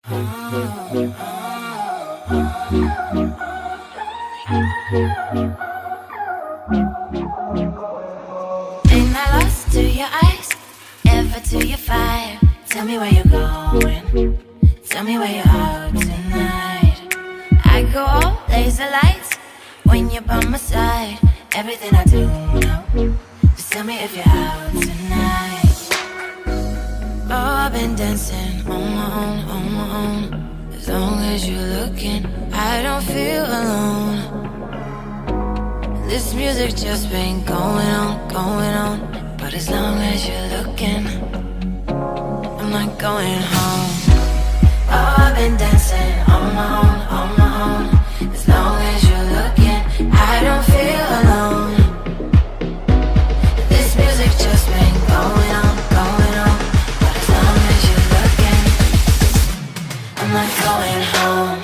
Ain't I lost to your eyes, ever to your fire? Tell me where you're going, tell me where you're out tonight. I go all laser lights when you're by my side. Everything I do now, just tell me if you're out tonight. Oh, I've been dancing on my own, on my own. As long as you're looking, I don't feel alone. This music just been going on, going on. But as long as you're looking, I'm not going home. Oh, I've been dancing on my own, on my own. As long as you're looking, I don't feel alone. This music just been going on, going on. But as long as you're looking, I'm not going home.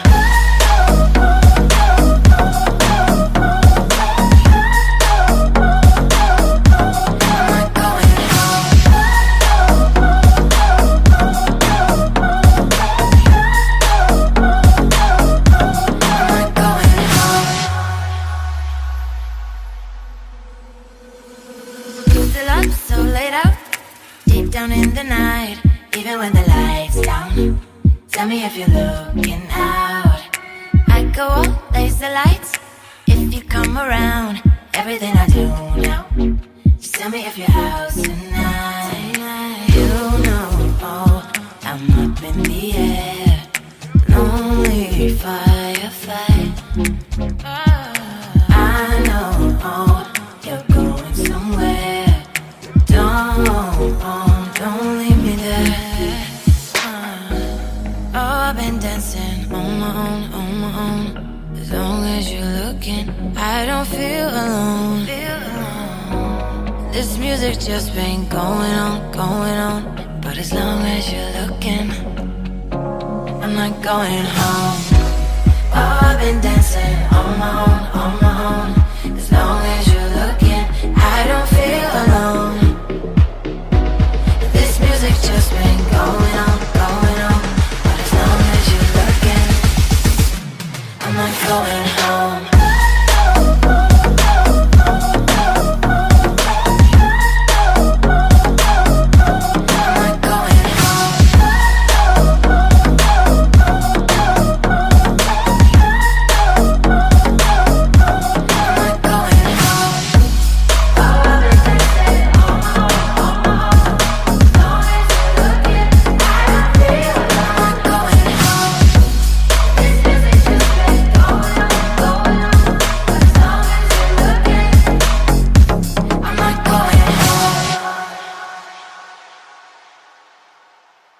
So laid out, deep down in the night, even when the lights down. Tell me if you're looking out. I go all laser lights if you come around. Everything I do now, just tell me if you're out tonight. You know, oh, I'm up in the air, lonely firefight. I know, oh, you're going somewhere. Don't leave me there. Oh, I've been dancing on my own, on my own. As long as you're looking, I don't feel alone. This music just been going on, going on. But as long as you're looking, I'm not going home. Oh, I've been dancing on my own, on my own. As long as you're looking, I don't feel alone. This music just made